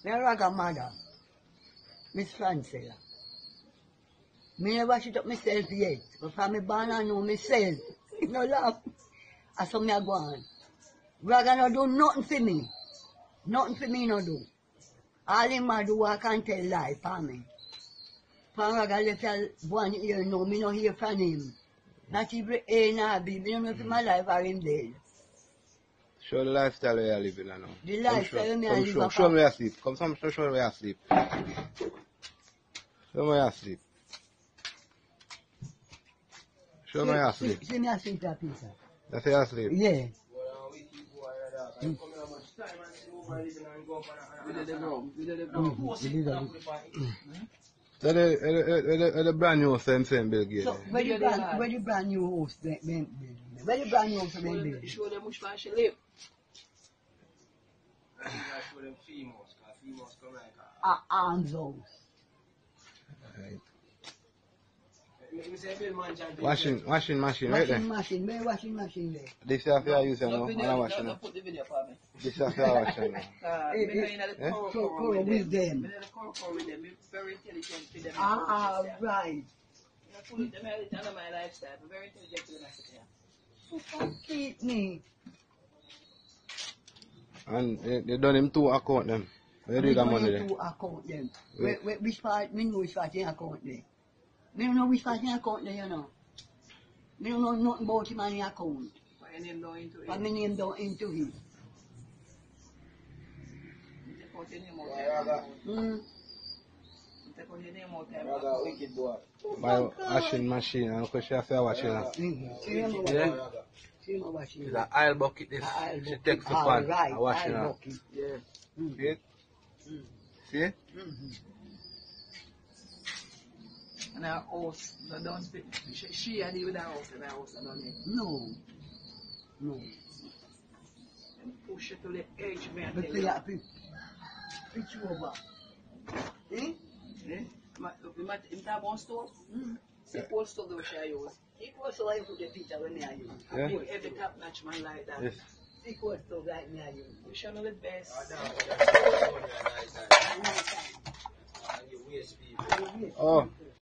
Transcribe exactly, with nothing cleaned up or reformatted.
Me a Ragga mother. Miss Francella. Me never shit up myself yet. But from me born I know myself. No laugh. I saw me a go on. Ragga no do nothing for me. Nothing for me no do. All him a do I can tell lie for me. From Ragga left a one ear no, me no hear from him. Not even A nor B. Me don't know if my life or him dead. Show the lifestyle where you're living now. The lifestyle me I live show, show me where you sleep. Come some show, show me where you sleep. Show me where you sleep. Show me where you sleep. See me asleep that piece. That's where you sleep? Yeah. So the, the, the, the brand new same same Bill Gates. So where the brand where the brand new house ben ben where the brand new house ben ben. Show them which one she live. A Arms house. Right. Washing washing machine right there. Washing machine, where washing machine there? This is how you use it now. I'm washing now. Put the video for me. This is how you washing now. Cover with them. Very intelligent to them. Ah, right. Put them every time of my lifestyle. Very intelligent to them. Fuck keep me. And they, they done him two account them. Where do you got money there? Two account them. Where, where, which part, me know which part in account there. Me don't know which part in account there, you know. Me don't know nothing about him on the account. But my name don't into it. But my name don't into it. Take out your name out there. Hmm. Take out your name out there. Wicked boy. Buy washing machine and because she have to wash it now. Mm-hmm. See my washing. It's an oil bucket this. She takes the pan and wash it now. Yeah. See it? Mm. See it? Mm-hmm. And our house, so don't speak. She, she and you with her house and our house and on it. No. No. And push it to the edge, man. But they are pitch over. Eh? Eh? You might have one stove? Mm. See, what stove do she use? It was so I put the picture when I use. Yeah. Put every top notch man like that. Yes. It was so like me I use. We should know the best. Oh.